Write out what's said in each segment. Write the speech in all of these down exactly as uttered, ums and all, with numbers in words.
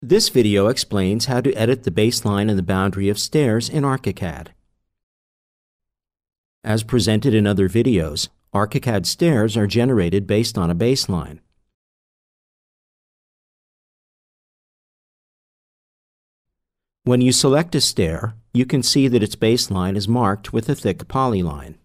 This video explains how to edit the baseline and the boundary of stairs in ARCHICAD. As presented in other videos, ARCHICAD stairs are generated based on a baseline. When you select a stair, you can see that its baseline is marked with a thick polyline.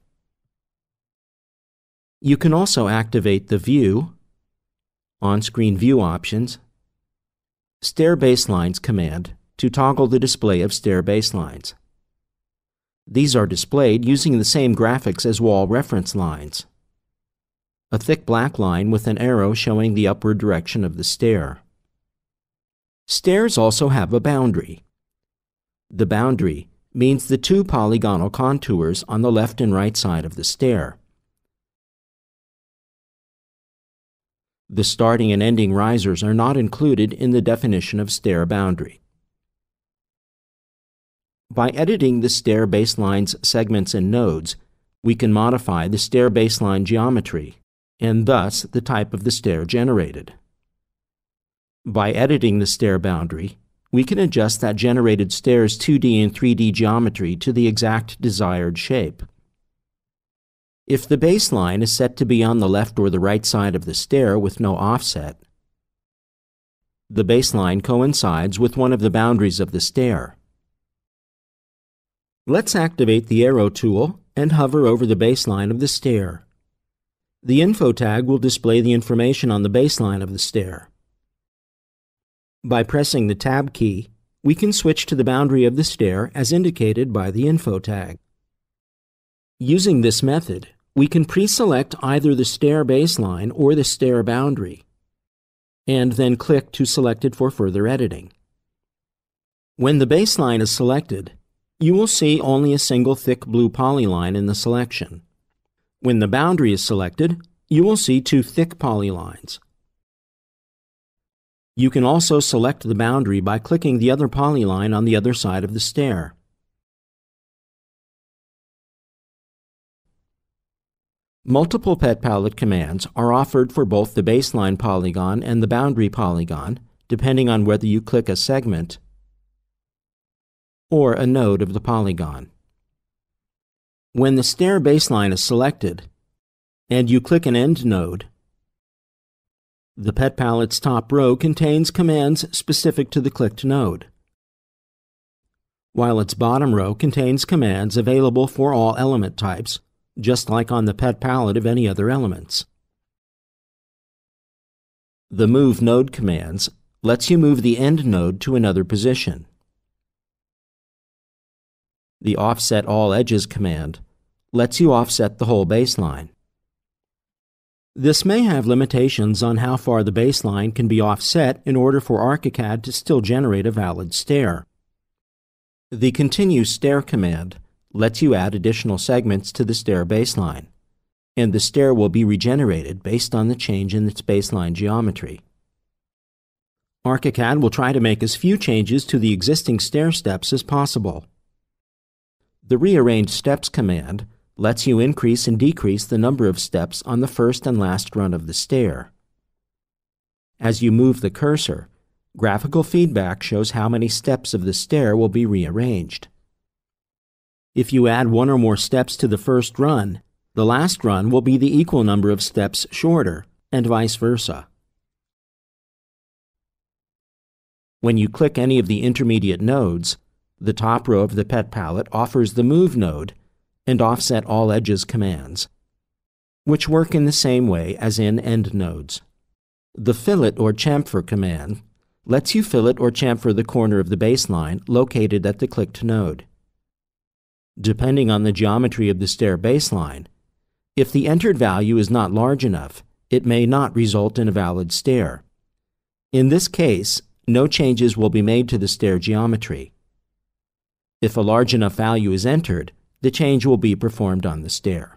You can also activate the View, On-Screen View options, Stair Baselines command to toggle the display of stair baselines. These are displayed using the same graphics as wall reference lines. A thick black line with an arrow showing the upward direction of the stair. Stairs also have a boundary. The boundary means the two polygonal contours on the left and right side of the stair. The starting and ending risers are not included in the definition of stair boundary. By editing the stair baseline's segments and nodes, we can modify the stair baseline geometry, and thus the type of the stair generated. By editing the stair boundary, we can adjust that generated stair's two D and three D geometry to the exact desired shape. If the baseline is set to be on the left or the right side of the stair with no offset, the baseline coincides with one of the boundaries of the stair. Let's activate the arrow tool and hover over the baseline of the stair. The info tag will display the information on the baseline of the stair. By pressing the Tab key, we can switch to the boundary of the stair as indicated by the info tag. Using this method, we can pre-select either the stair baseline or the stair boundary, and then click to select it for further editing. When the baseline is selected, you will see only a single thick blue polyline in the selection. When the boundary is selected, you will see two thick polylines. You can also select the boundary by clicking the other polyline on the other side of the stair. Multiple pet palette commands are offered for both the baseline polygon and the boundary polygon, depending on whether you click a segment or a node of the polygon. When the stair baseline is selected and you click an end node, the pet palette's top row contains commands specific to the clicked node, while its bottom row contains commands available for all element types, just like on the pet palette of any other elements. The Move Node commands lets you move the end node to another position. The Offset All Edges command lets you offset the whole baseline. This may have limitations on how far the baseline can be offset in order for ARCHICAD to still generate a valid stair. The Continue Stair command lets you add additional segments to the stair baseline, and the stair will be regenerated based on the change in its baseline geometry. ARCHICAD will try to make as few changes to the existing stair steps as possible. The Rearrange Steps command lets you increase and decrease the number of steps on the first and last run of the stair. As you move the cursor, graphical feedback shows how many steps of the stair will be rearranged. If you add one or more steps to the first run, the last run will be the equal number of steps shorter, and vice versa. When you click any of the intermediate nodes, the top row of the pet palette offers the Move node and Offset All Edges commands, which work in the same way as in end nodes. The Fillet or Chamfer command lets you fillet or chamfer the corner of the baseline located at the clicked node. Depending on the geometry of the stair baseline, if the entered value is not large enough, it may not result in a valid stair. In this case, no changes will be made to the stair geometry. If a large enough value is entered, the change will be performed on the stair.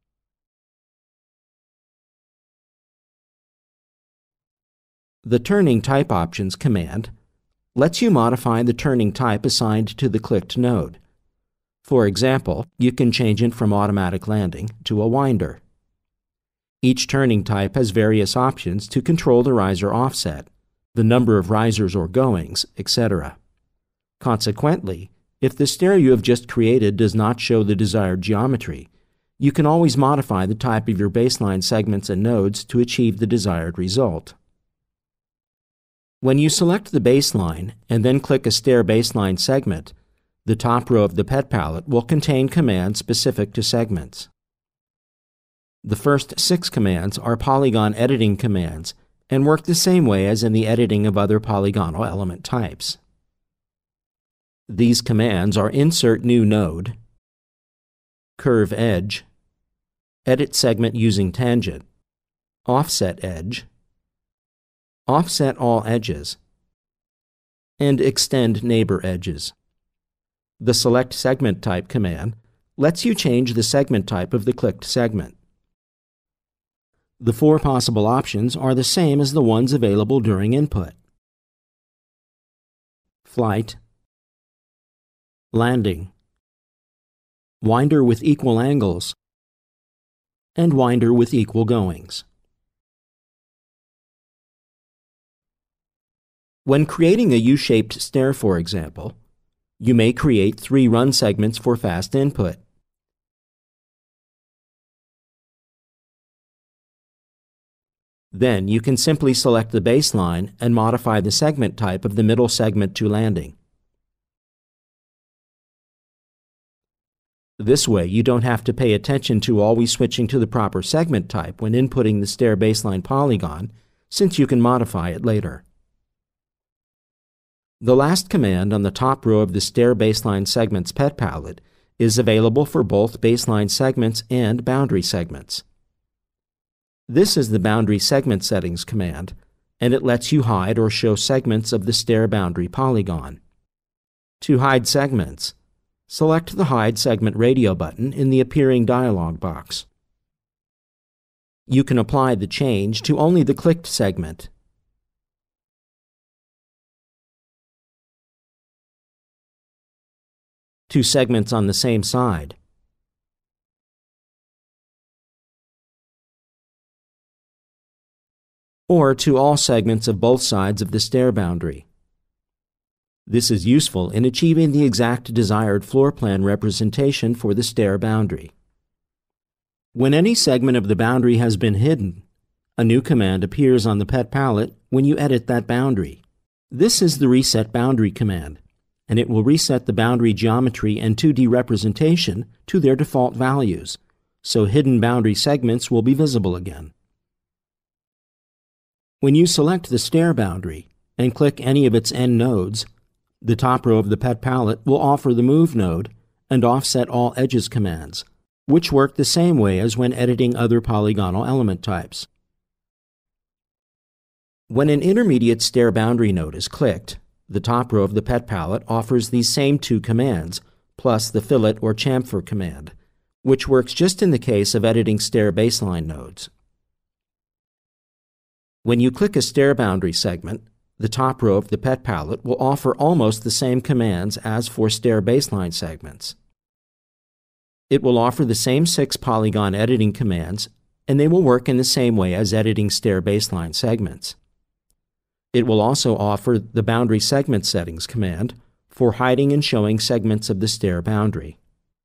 The Turning Type Options command lets you modify the turning type assigned to the clicked node. For example, you can change it from automatic landing to a winder. Each turning type has various options to control the riser offset, the number of risers or goings, et cetera. Consequently, if the stair you have just created does not show the desired geometry, you can always modify the type of your baseline segments and nodes to achieve the desired result. When you select the baseline and then click a stair baseline segment, the top row of the pet palette will contain commands specific to segments. The first six commands are polygon editing commands and work the same way as in the editing of other polygonal element types. These commands are Insert New Node, Curve Edge, Edit Segment Using Tangent, Offset Edge, Offset All Edges, and Extend Neighbor Edges. The Select Segment Type command lets you change the segment type of the clicked segment. The four possible options are the same as the ones available during input: Flight, Landing, Winder with equal angles, and Winder with equal goings. When creating a U-shaped stair, for example, you may create three run segments for fast input. Then you can simply select the baseline and modify the segment type of the middle segment to landing. This way, you don't have to pay attention to always switching to the proper segment type when inputting the stair baseline polygon, since you can modify it later. The last command on the top row of the stair baseline segments pet palette is available for both baseline segments and boundary segments. This is the Boundary Segment Settings command, and it lets you hide or show segments of the stair boundary polygon. To hide segments, select the Hide Segment Radio button in the appearing dialog box. You can apply the change to only the clicked segment. To segments on the same side, or to all segments of both sides of the stair boundary. This is useful in achieving the exact desired floor plan representation for the stair boundary. When any segment of the boundary has been hidden, a new command appears on the pet palette when you edit that boundary. This is the Reset Boundary command, and it will reset the boundary geometry and two D representation to their default values, so hidden boundary segments will be visible again. When you select the stair boundary and click any of its end nodes, the top row of the pet palette will offer the Move node and Offset All Edges commands, which work the same way as when editing other polygonal element types. When an intermediate stair boundary node is clicked, the top row of the pet palette offers these same two commands, plus the Fillet or Chamfer command, which works just in the case of editing stair baseline nodes. When you click a stair boundary segment, the top row of the pet palette will offer almost the same commands as for stair baseline segments. It will offer the same six polygon editing commands, and they will work in the same way as editing stair baseline segments. It will also offer the Boundary Segment Settings command for hiding and showing segments of the stair boundary.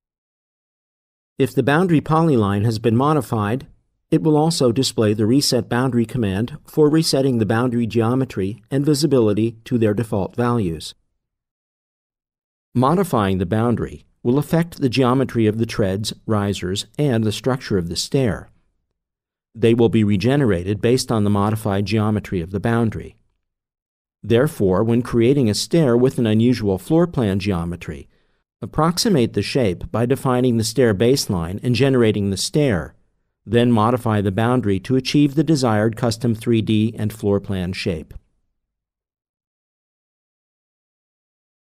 If the boundary polyline has been modified, it will also display the Reset Boundary command for resetting the boundary geometry and visibility to their default values. Modifying the boundary will affect the geometry of the treads, risers, and the structure of the stair. They will be regenerated based on the modified geometry of the boundary. Therefore, when creating a stair with an unusual floor plan geometry, approximate the shape by defining the stair baseline and generating the stair, then modify the boundary to achieve the desired custom three D and floor plan shape.